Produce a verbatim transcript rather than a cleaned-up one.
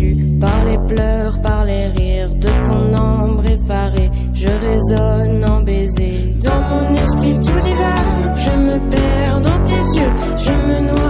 vêtu, par les pleurs, par les rires de ton ombre effarée. Je résonne en baiser. Dans mon esprit tout divague, je me perds dans tes yeux, je me noie